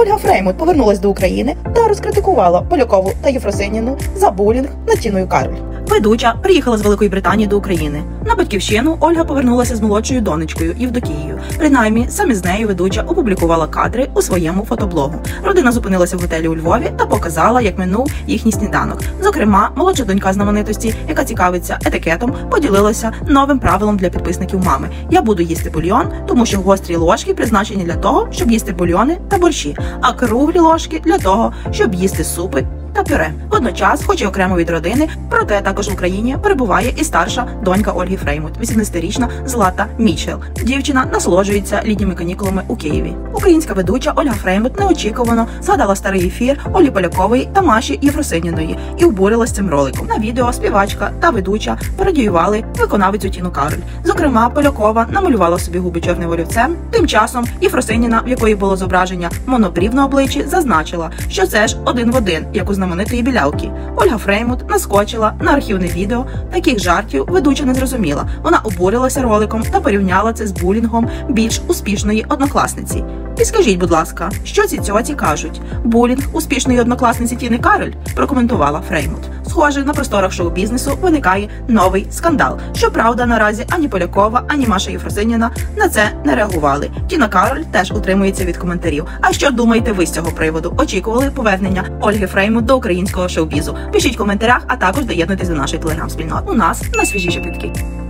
Ольга Фреймут повернулась до України та розкритикувала Полякову та Єфросиніну за булінг над Тіною Кароль. Ведуча приїхала з Великої Британії до України. На батьківщину Ольга повернулася з молодшою донечкою Євдокією. Принаймні, саме з нею ведуча опублікувала кадри у своєму фотоблогу. Родина зупинилася в готелі у Львові та показала, як минув їхній сніданок. Зокрема, молодша донька знаменитості, яка цікавиться етикетом, поділилася новим правилом для підписників мами. Я буду їсти бульйон, тому що гострі ложки призначені для того, щоб їсти бульйони та борщі, а круглі ложки для того, щоб їсти супи та пюре. Водночас, хоч і окремо від родини, проте також в Україні перебуває і старша донька Ольги Фреймут, 18-річна Злата Мічел. Дівчина насолоджується літніми канікулами у Києві. Українська ведуча Ольга Фреймут неочікувано згадала старий ефір Олі Полякової та Маші Єфросиніної і обурилась цим роликом. На відео співачка та ведуча пародіювали виконавицю Тіну Кароль. Зокрема, Полякова намалювала собі губи чорним олівцем. Тим часом Єфросиніна, в якої було зображення монобрів на обличчі, зазначила, що це ж один в один, як у знаменитої білявки. Ольга Фреймут наскочила на архівне відео. Таких жартів ведуча не зрозуміла. Вона обурилася роликом та порівняла це з булінгом більш успішної однокласниці. І скажіть, будь ласка, що ці цьоці кажуть? Булінг успішної однокласниці Тіни Кароль? Прокоментувала Фреймут. Схоже, на просторах шоу-бізнесу виникає новий скандал. Щоправда, наразі ані Полякова, ані Маша Єфросиніна на це не реагували. Тіна Кароль теж утримується від коментарів. А що думаєте ви з цього приводу? Очікували повернення Ольги Фреймут до українського шоу-бізу? Пишіть в коментарях, а також доєднуйтесь до нашої телеграм-спільноти. У нас найсвіжіші плітки.